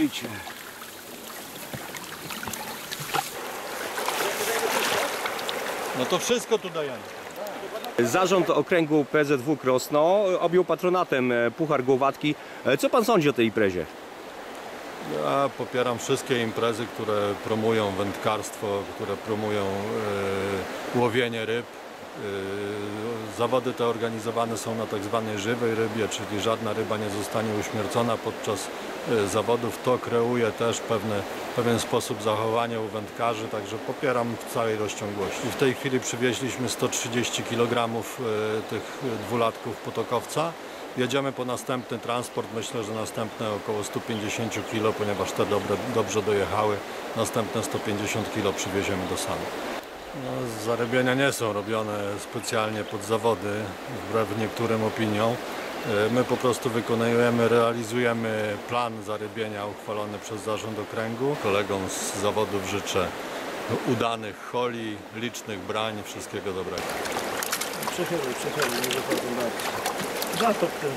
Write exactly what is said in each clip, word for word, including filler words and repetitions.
życie. No to wszystko tu dajemy. Zarząd Okręgu P Z W Krosno objął patronatem Puchar Głowatki. Co pan sądzi o tej imprezie? Ja popieram wszystkie imprezy, które promują wędkarstwo, które promują e, łowienie ryb. E, zawody te organizowane są na tak zwanej żywej rybie, czyli żadna ryba nie zostanie uśmiercona podczas e, zawodów. To kreuje też pewne, pewien sposób zachowania u wędkarzy, także popieram w całej rozciągłości. W tej chwili przywieźliśmy sto trzydzieści kilogramów e, tych dwulatków potokowca. Jedziemy po następny transport, myślę, że następne około sto pięćdziesiąt kilo, ponieważ te dobre, dobrze dojechały. Następne sto pięćdziesiąt kilo przywieziemy do Sanu. No, zarybienia nie są robione specjalnie pod zawody, wbrew niektórym opiniom. My po prostu wykonujemy, realizujemy plan zarybienia uchwalony przez Zarząd Okręgu. Kolegom z zawodów życzę udanych holi, licznych brań, wszystkiego dobrego. Przechyluj, przechyluj, nie wychodzą bardziej. Zatop ten.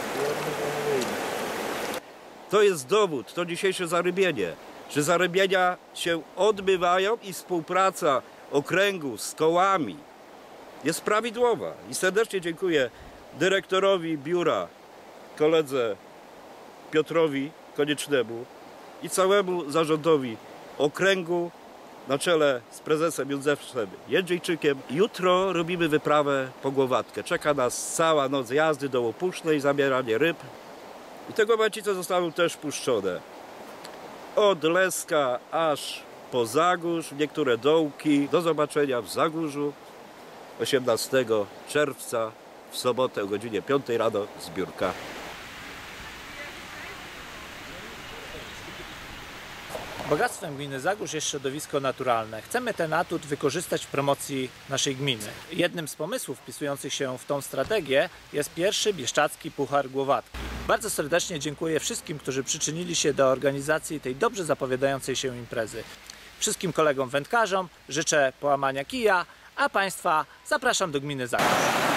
To jest dowód, to dzisiejsze zarybienie, że zarybienia się odbywają i współpraca okręgu z kołami jest prawidłowa. I serdecznie dziękuję dyrektorowi biura, koledze Piotrowi Koniecznemu i całemu zarządowi okręgu na czele z prezesem Józefem Jędrzejczykiem. Jutro robimy wyprawę po Głowatkę. Czeka nas cała noc jazdy do Łopusznej, zabieranie ryb. I te głowęcice zostaną też puszczone. Od Leska aż po Zagórz, niektóre dołki. Do zobaczenia w Zagórzu osiemnastego czerwca w sobotę o godzinie piątej rano zbiórka. Bogactwem gminy Zagórz jest środowisko naturalne. Chcemy ten atut wykorzystać w promocji naszej gminy. Jednym z pomysłów wpisujących się w tą strategię jest pierwszy bieszczadzki Puchar Głowatki. Bardzo serdecznie dziękuję wszystkim, którzy przyczynili się do organizacji tej dobrze zapowiadającej się imprezy. Wszystkim kolegom wędkarzom życzę połamania kija, a Państwa zapraszam do gminy Zagórz.